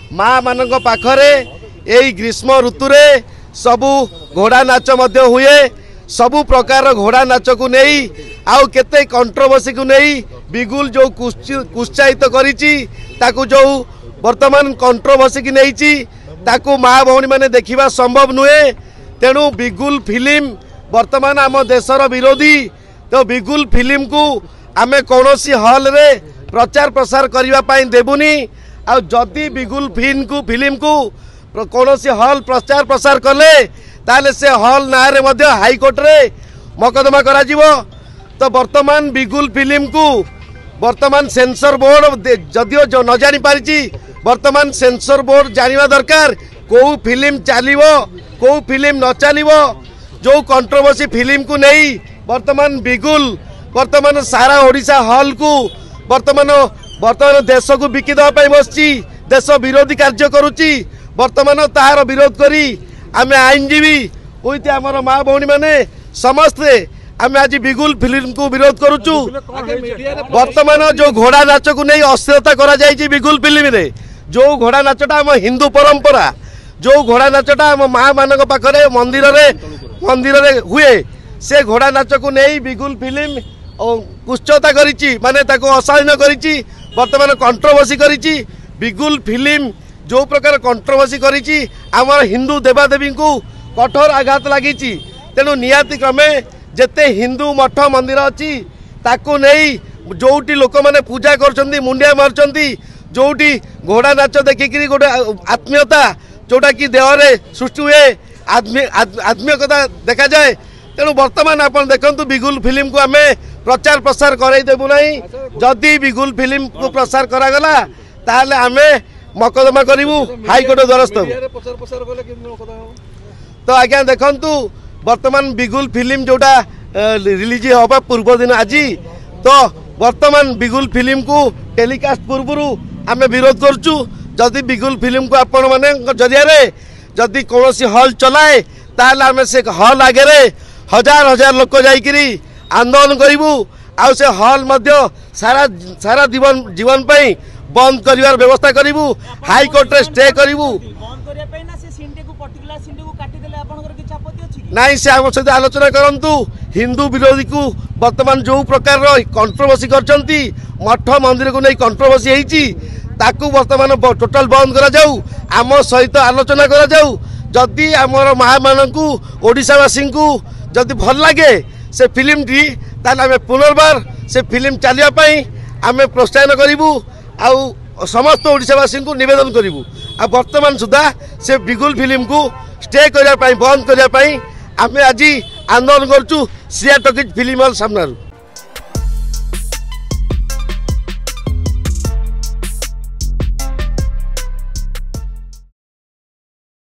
माँ मान पाखरे यही ग्रीष्म ऋतुरे सबू घोड़ा नाच मध्य हुए सबू प्रकार घोड़ा नाच को नहीं आउ केते कंट्रोवर्सी को नहीं बिगुल जो कुत्साहित करिछि ताकू जो वर्तमान कंट्रोवर्सी की नहीं ताकू माँ भौणी मैंने देखा संभव नुहे तेणु बिगुल फिल्म वर्तमान आम देशर विरोधी तो बिगुल फिल्म को आमे कौनसी हॉल रे प्रचार प्रसार करने देबुनी आ जदि बिगुल फिल्म को कौनसी हॉल प्रचार प्रसार कले ताले से हॉल ना रे मध्य हाईकोर्ट रे मकदमा करा जीवो। तो वर्तमान बिगुल फिल्म को वर्तमान सेंसर बोर्ड जदियो जो न जानी पारिछि वर्तमान सेंसर बोर्ड जानिबा दरकार को फिल्म चलिवो को फिल्म न चलिवो जो कंट्रोवर्सी फिल्म को नहीं वर्तमान बिगुल वर्तमान सारा ओडिशा हॉल को वर्तमान देश को बिकी देवाई बसची देश विरोधी कार्य करुच्ची वर्तमान तार विरोध करी आमे आईनजीवी उइते आमर माँ भौणी माने समस्ते आमे आज बिगुल फिल्म को विरोध करुचु। वर्तमान जो घोड़ा नाच को नहीं अश्लीलता करा जायछि बिगुल फिल्म रे जो घोड़ा नाचटा आम हिंदू परंपरा जो घोड़ा नाचटा आम माँ मान पाखरे मंदिर रे हुए से घोड़ा नाच को नहीं बिगुल फिल्म कुश्चता करिछि माने ताको अशालीन करिछि वर्तमान कंट्रोवर्सी करिछि बिगुल फिल्म जो प्रकार कंट्रोवर्सी करिछि आमर हिंदू देवादेवी को कठोर आघात लगी तेणु निहाती क्रमे जेते हिंदू मठ मंदिर अच्छी ताकू नहीं जोटी लोक मैंने पूजा कर मुंडिया मार्चंती जोटी घोड़ा नाच देखिकी गोटे आत्मीयता जोटा कि देहरे सृष्टि हुए आत्मीयता देखा जाए तेणु वर्तमान आप देखु बिगुल फिल्म को आम प्रचार प्रसार करदेबू ना जदि बिगुल फिल्म को प्रसार करागला ताहले आमे मकदमा करूँ हाईकोर्ट द्वारस्थ। तो आज्ञा देखु वर्तमान बिगुल फिल्म जोटा रिलीज हवा पूर्व दिन आज तो वर्तमान बिगुल फिल्म को टेलीकास्ट पूर्व आमे विरोध करुचु जदि बिगुल फिल्म को आपण माने जरिया जदि कौन हॉल चलाए ताहले आमे से हॉल आगे हजार हजार लोक जाइकरी आंदोलन करूँ आउ से हॉल मध्य सारा सारा जीवन पाई बंद करिवार व्यवस्था करूँ हाईकोर्ट रे स्टे करूँ नाई से आम सहित आलोचना करंतु हिंदू विरोधी को वर्तमान जो प्रकार कंट्रोवर्सी करछंती मठ मंदिर को नहीं कंट्रोवर्सी होईची ताकू वर्तमान टोटाल बंद करा जाऊ आम सहित आलोचना करा जाऊ जदि आमर माँ मानू ओडिशावासी को जदि भल लगे से फिल्म टी ताले आमे पुनर्बार से फिल्म चलिया आमे प्रोत्साहन करूँ आउ समस्त ओडिशावासी को निवेदन करूँ आ वर्तमान सुधा से बिगुल फिल्म को स्टे करने बंद करने आमे आज आंदोलन करुचु सिया टॉकीज फिल्म हॉल सामना।